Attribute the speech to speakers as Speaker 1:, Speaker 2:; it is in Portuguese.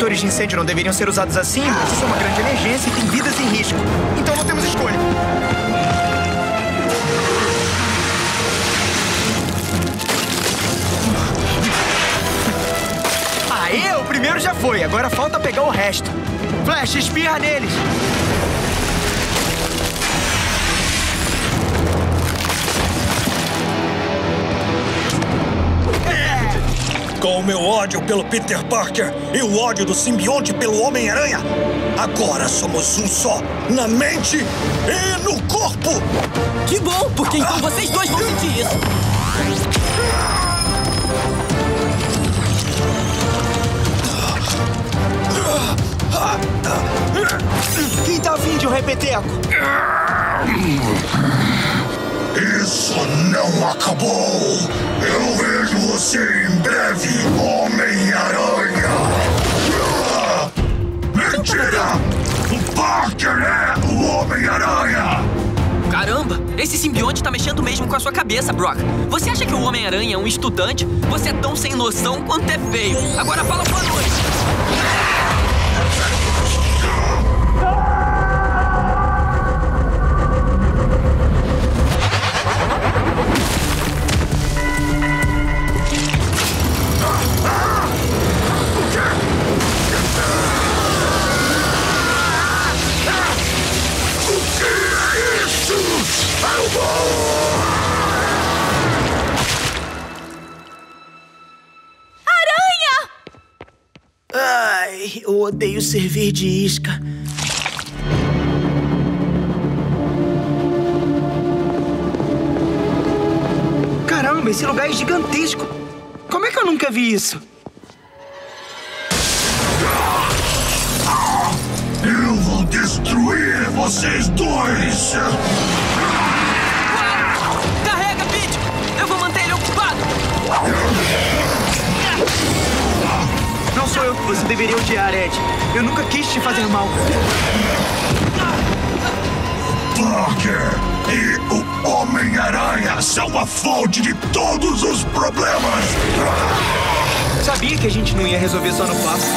Speaker 1: extintores de incêndio não deveriam ser usados assim, mas isso é uma grande emergência e tem vidas em risco. Então não temos escolha. Aê, o primeiro já foi. Agora falta pegar o resto. Flash, espirra neles.
Speaker 2: Com o meu ódio pelo Peter Parker e o ódio do simbionte pelo Homem-Aranha, agora somos um só, na mente e no corpo!
Speaker 3: Que bom, porque então vocês dois vão sentir isso.
Speaker 1: Quem tá afim de um repeteco?
Speaker 2: Isso não acabou! Eu vejo você em breve, Homem-Aranha! Mentira! O Parker é o Homem-Aranha!
Speaker 3: Caramba, esse simbionte tá mexendo mesmo com a sua cabeça, Brock. Você acha que o Homem-Aranha é um estudante? Você é tão sem noção quanto é feio. Agora fala boa noite!
Speaker 1: Ai, eu odeio servir de isca. Caramba, esse lugar é gigantesco. Como é que eu nunca vi isso?
Speaker 2: Eu vou destruir vocês dois!
Speaker 3: Carrega, Pete! Eu vou manter ele ocupado!
Speaker 1: Não sou eu que você deveria odiar, Ed. Eu nunca quis te fazer mal.
Speaker 2: Parker e o Homem-Aranha são a fonte de todos os problemas!
Speaker 1: Sabia que a gente não ia resolver só no papo.